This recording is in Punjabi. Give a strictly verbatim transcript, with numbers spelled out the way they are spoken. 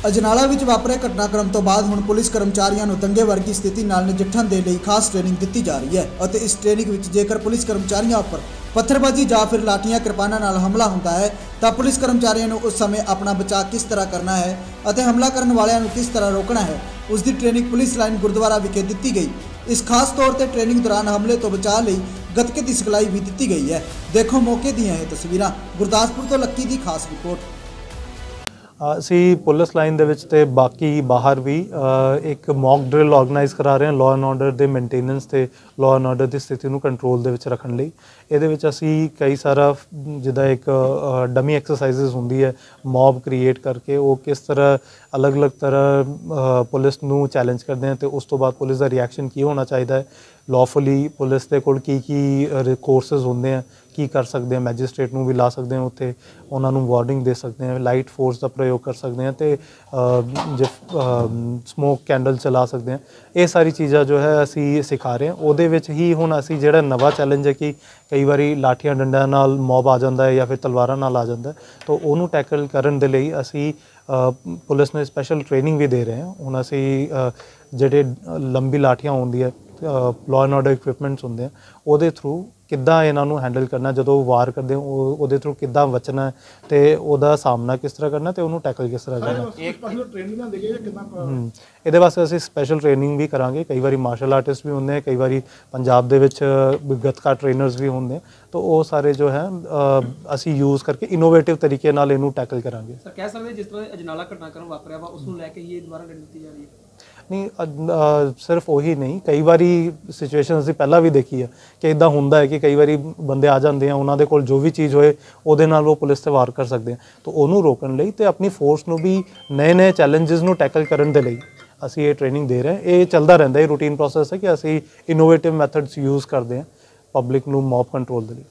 ਅਜਨਾਲਾ ਵਿੱਚ ਵਾਪਰੇ ਘਟਨਾਕ੍ਰਮ ਤੋਂ ਬਾਅਦ ਹੁਣ ਪੁਲਿਸ ਕਰਮਚਾਰੀਆਂ ਨੂੰ ਦੰਗੇ ਵਰਗੀ ਸਥਿਤੀ ਨਾਲ ਨਜਿੱਠਣ ਦੇ ਲਈ ਖਾਸ ਟ੍ਰੇਨਿੰਗ ਦਿੱਤੀ ਜਾ ਰਹੀ ਹੈ ਅਤੇ ਇਸ ਟ੍ਰੇਨਿੰਗ ਵਿੱਚ ਜੇਕਰ ਪੁਲਿਸ ਕਰਮਚਾਰੀਆਂ ਉੱਪਰ ਪੱਥਰਬਾਜ਼ੀ ਜਾਂ ਫਿਰ ਲਾਠੀਆਂ ਕਿਰਪਾਨਾਂ ਨਾਲ ਹਮਲਾ ਹੁੰਦਾ ਹੈ ਤਾਂ ਪੁਲਿਸ ਕਰਮਚਾਰੀਆਂ ਨੂੰ ਉਸ ਸਮੇਂ ਆਪਣਾ ਬਚਾਅ ਕਿਸ ਤਰ੍ਹਾਂ ਕਰਨਾ ਹੈ ਅਤੇ ਹਮਲਾ ਕਰਨ ਵਾਲਿਆਂ ਨੂੰ ਕਿਸ ਤਰ੍ਹਾਂ ਰੋਕਣਾ ਹੈ ਉਸ ਦੀ ਟ੍ਰੇਨਿੰਗ ਪੁਲਿਸ ਲਾਈਨ ਗੁਰਦੁਆਰਾ ਵਿਖੇ ਦਿੱਤੀ ਗਈ। इस खास तौर पर ट्रेनिंग दौरान हमले तो बचाव लई गतके की सिखलाई भी दी गई है। देखो मौके दी है तस्वीर। गुरदासपुर तो लक्की की खास रिपोर्ट। ਅਸੀਂ ਪੁਲਿਸ ਲਾਈਨ ਦੇ ਵਿੱਚ ਤੇ ਬਾਕੀ ਬਾਹਰ ਵੀ ਇੱਕ ਮੌਕ ਡਰਿਲ ਆਰਗੇਨਾਈਜ਼ ਕਰਾ ਰਹੇ ਹਾਂ ਲਾਅ ਐਂਡ ਆਰਡਰ ਦੇ ਮੇਨਟੇਨੈਂਸ ਤੇ ਲਾਅ ਐਂਡ ਆਰਡਰ ਦੀ ਸਥਿਤੀ ਨੂੰ ਕੰਟਰੋਲ ਦੇ ਵਿੱਚ ਰੱਖਣ ਲਈ। ਇਹਦੇ ਵਿੱਚ ਅਸੀਂ ਕਈ ਸਾਰਾ ਜਿੱਦਾਂ ਇੱਕ ਡਮੀ ਐਕਸਰਸਾਈਜ਼ਸ ਹੁੰਦੀ ਹੈ ਮੌਬ ਕ੍ਰੀਏਟ ਕਰਕੇ ਉਹ ਕਿਸ ਤਰ੍ਹਾਂ ਅਲੱਗ-ਅਲੱਗ ਤਰ੍ਹਾਂ ਪੁਲਿਸ ਨੂੰ ਚੈਲੰਜ ਕਰਦੇ ਹਾਂ ਤੇ ਉਸ ਤੋਂ ਬਾਅਦ ਪੁਲਿਸ ਦਾ ਰਿਐਕਸ਼ਨ ਕੀ ਹੋਣਾ ਚਾਹੀਦਾ ਹੈ। ਲੌਫੁਲੀ ਪੁਲਿਸ ਦੇ ਕੋਲ ਕੀ ਕੀ ਕੋਰਸਿਸ ਹੁੰਦੇ ਆ ਕੀ ਕਰ ਸਕਦੇ ਹਾਂ ਮੈਜਿਸਟ੍ਰੇਟ ਨੂੰ ਵੀ ਲਾ ਸਕਦੇ ਹਾਂ ਉੱਥੇ ਉਹਨਾਂ ਨੂੰ ਵਾਰਨਿੰਗ ਦੇ ਸਕਦੇ ਹਾਂ ਲਾਈਟ ਫੋਰਸ ਦਾ ਪ੍ਰਯੋਗ ਕਰ ਸਕਦੇ ਹਾਂ ਤੇ ਜੇ ਸਮੋਕ ਕੈਂਡਲ ਚਲਾ ਸਕਦੇ ਹਾਂ। ਇਹ ਸਾਰੀ ਚੀਜ਼ਾਂ ਜੋ ਹੈ ਅਸੀਂ ਸਿਖਾ ਰਹੇ ਹਾਂ। ਉਹਦੇ ਵਿੱਚ ਹੀ ਹੁਣ ਅਸੀਂ ਜਿਹੜਾ ਨਵਾਂ ਚੈਲੰਜ ਹੈ ਕਿ ਕਈ ਵਾਰੀ ਲਾਠੀਆਂ ਡੰਡਿਆਂ ਨਾਲ ਮੌਬ ਆ ਜਾਂਦਾ ਹੈ ਜਾਂ ਫਿਰ ਤਲਵਾਰਾਂ ਨਾਲ ਆ ਜਾਂਦਾ ਤਾਂ ਉਹਨੂੰ ਟੈਕਲ ਕਰਨ ਦੇ ਲਈ ਅਸੀਂ ਪੁਲਿਸ ਨੂੰ ਸਪੈਸ਼ਲ ਟ੍ਰੇਨਿੰਗ ਵੀ ਦੇ ਰਹੇ ਹਾਂ। ਹੁਣ ਅਸੀਂ ਜਿਹੜੇ ਲੰਬੀ ਲਾਠੀਆਂ ਹੁੰਦੀਆਂ ਲਾਅ ਐਂਡ ਆਰਡਰ ਇਕਵਿਪਮੈਂਟਸ ਹੁੰਦੇ ਆ ਉਹਦੇ ਥਰੂ ਕਿੱਦਾਂ ਇਹਨਾਂ ਨੂੰ ਹੈਂਡਲ ਕਰਨਾ ਜਦੋਂ ਵਾਰ ਕਰਦੇ ਉਹ ਉਹਦੇ ਥਰੂ ਕਿੱਦਾਂ ਬਚਣਾ ਅਤੇ ਉਹਦਾ ਸਾਹਮਣਾ ਕਿਸ ਤਰ੍ਹਾਂ ਕਰਨਾ ਅਤੇ ਉਹਨੂੰ ਟੈਕਲ ਕਿਸ ਤਰ੍ਹਾਂ ਕਰਨਾ। ਇਹਦੇ ਵਾਸਤੇ ਅਸੀਂ ਸਪੈਸ਼ਲ ਟ੍ਰੇਨਿੰਗ ਵੀ ਕਰਾਂਗੇ। ਕਈ ਵਾਰੀ ਮਾਰਸ਼ਲ ਆਰਟਿਸਟ ਵੀ ਹੁੰਦੇ ਆ ਕਈ ਵਾਰੀ ਪੰਜਾਬ ਦੇ ਵਿੱਚ ਗੱਤਕਾ ਟ੍ਰੇਨਰਸ ਵੀ ਹੁੰਦੇ ਤਾਂ ਉਹ ਸਾਰੇ ਜੋ ਹੈ ਅਸੀਂ ਯੂਜ਼ ਕਰਕੇ ਇਨੋਵੇਟਿਵ ਤਰੀਕੇ ਨਾਲ ਇਹਨੂੰ ਟੈਕਲ ਕਰਾਂਗੇ। ਸਰ ਕਹਿ ਸਕਦੇ ਜਿਸ ਤਰ੍ਹਾਂ ਅਜਨਾਲਾ ਘਟਨਾਕ੍ਰਮ ਵਾਪਰਿਆ ਵਾ ਉਸ ਨੂੰ ਲੈ ਕੇ ਹੀ ਇਹ ਦੁਬਾਰਾ ਦਿੱਤੀ ਜਾ ਰਹੀ ਹੈ? ਨਹੀਂ ਸਿਰਫ ਉਹੀ ਨਹੀਂ ਕਈ ਵਾਰੀ ਸਿਚੁਏਸ਼ਨ ਅਸੀਂ ਪਹਿਲਾਂ ਵੀ ਦੇਖੀ ਹੈ ਕਿ ਇੱਦਾਂ ਹੁੰਦਾ ਹੈ ਕਿ ਕਈ ਵਾਰੀ ਬੰਦੇ ਆ ਜਾਂਦੇ ਆ ਉਹਨਾਂ ਦੇ ਕੋਲ ਜੋ ਵੀ ਚੀਜ਼ ਹੋਏ ਉਹਦੇ ਨਾਲ ਉਹ ਪੁਲਿਸ 'ਤੇ ਵਾਰ ਕਰ ਸਕਦੇ ਆ ਤਾਂ ਉਹਨੂੰ ਰੋਕਣ ਲਈ ਅਤੇ ਆਪਣੀ ਫੋਰਸ ਨੂੰ ਵੀ ਨਵੇਂ ਨਵੇਂ ਚੈਲੰਜਿਸ ਨੂੰ ਟੈਕਲ ਕਰਨ ਦੇ ਲਈ ਅਸੀਂ ਇਹ ਟ੍ਰੇਨਿੰਗ ਦੇ ਰਹੇ ਹਾਂ। ਇਹ ਚੱਲਦਾ ਰਹਿੰਦਾ ਇਹ ਰੂਟੀਨ ਪ੍ਰੋਸੈਸ ਹੈ ਕਿ ਅਸੀਂ ਇਨੋਵੇਟਿਵ ਮੈਥਡਸ ਯੂਜ਼ ਕਰਦੇ ਹਾਂ ਪਬਲਿਕ ਨੂੰ ਮੌਬ ਕੰਟਰੋਲ ਦੇ ਲਈ।